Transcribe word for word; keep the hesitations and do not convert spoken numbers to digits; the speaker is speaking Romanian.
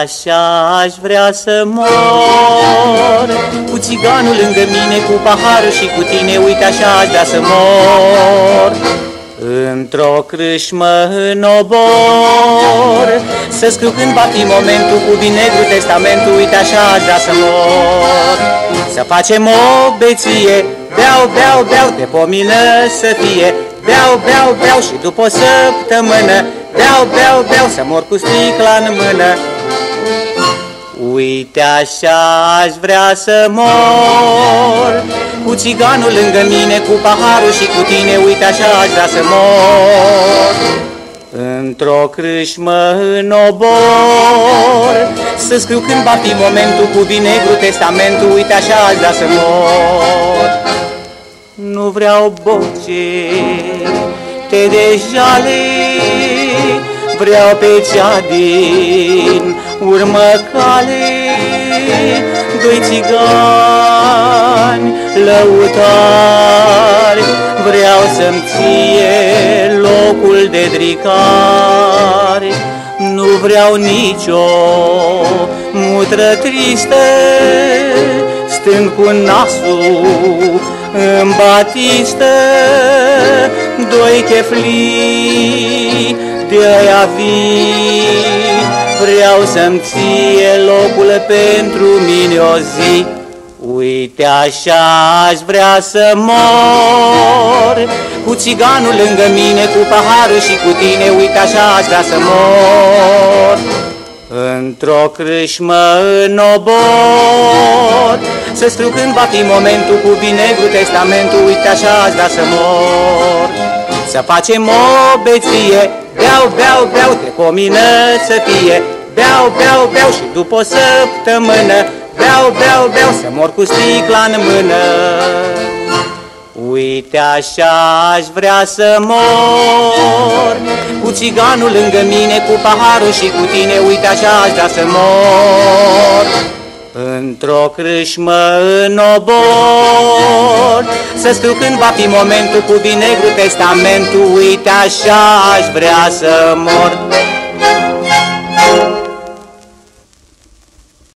așa aș vrea să mor, cu țiganul lângă mine, cu paharul și cu tine, uite așa aș vrea să mor. Într-o crâșmă în obor, să scriu când va fi momentul, cu vin negru testamentul, uite așa aș vrea să mor. Să facem o beție, beau, beau, beau, de pomină să fie, beau, beau, beau și după o săptămână, beau, beau, beau, să mor cu sticla în mână. Uite așa aș vrea să mor, cu țiganul lângă mine, cu paharul și cu tine, uite așa aș vrea să mor. Într-o crâșmă în obor, să scriu când va fi momentul, cu vin negru testamentul, uite așa aș vrea să mor. Nu vreau boce, te de jale, vreau pe cea din urmă cale, doi țigani lăutari, vreau să-mi ție locul de dricari. Nu vreau nicio mutră tristă, stând cu nasul în batistă, doi cheflii de-aia vii, vreau să-mi ție locul pentru mine o zi. Uite așa aș vrea să mor, cu țiganul lângă mine, cu paharul și cu tine, uite așa aș vrea să mor. Într-o crâșmă în obor, să scriu când va fi momentul, cu vin negru testamentul, uite așa aș vrea să mor. Să facem o beție, beau, beau, beau, de pomină să fie, beau, beau, beau și după o săptămână, beau, beau, beau, să mor cu sticla în mână. Uite așa aș vrea să mor, cu țiganul lângă mine, cu paharul și cu tine, uite așa aș vrea să mor. Într-o crâșmă în obor, să scriu când va fi momentul, cu vin negru testamentul, uite așa aș vrea să mor.